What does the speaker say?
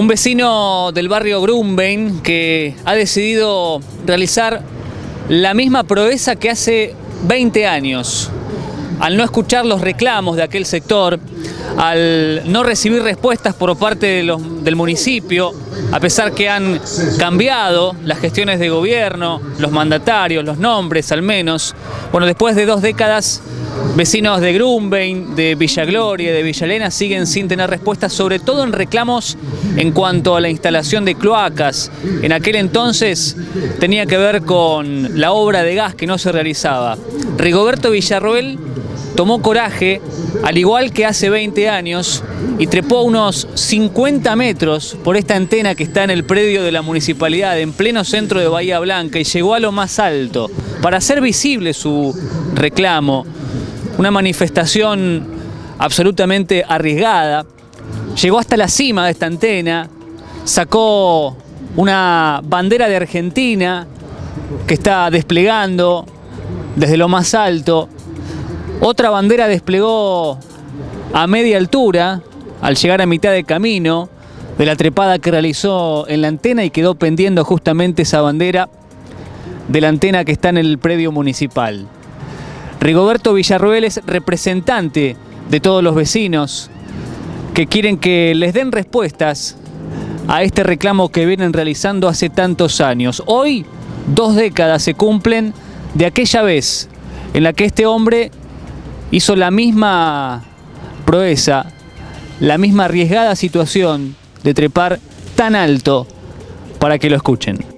Un vecino del barrio Grumbein que ha decidido realizar la misma proeza que hace 20 años. Al no escuchar los reclamos de aquel sector, al no recibir respuestas por parte del municipio, a pesar que han cambiado las gestiones de gobierno, los mandatarios, los nombres al menos. Bueno, después de 2 décadas, vecinos de Grumbein, de Villa Gloria, de Villa Elena siguen sin tener respuestas, sobre todo en reclamos en cuanto a la instalación de cloacas. En aquel entonces tenía que ver con la obra de gas que no se realizaba. Rigoberto Villarroel tomó coraje, al igual que hace 20 años, y trepó unos 50 metros por esta antena que está en el predio de la municipalidad, en pleno centro de Bahía Blanca, y llegó a lo más alto para hacer visible su reclamo. Una manifestación absolutamente arriesgada. Llegó hasta la cima de esta antena, sacó una bandera de Argentina que está desplegando desde lo más alto. Otra bandera desplegó a media altura al llegar a mitad de camino de la trepada que realizó en la antena, y quedó pendiendo justamente esa bandera de la antena que está en el predio municipal. Rigoberto Villarroel es representante de todos los vecinos que quieren que les den respuestas a este reclamo que vienen realizando hace tantos años. Hoy, 2 décadas se cumplen de aquella vez en la que este hombre hizo la misma proeza, la misma arriesgada situación de trepar tan alto para que lo escuchen.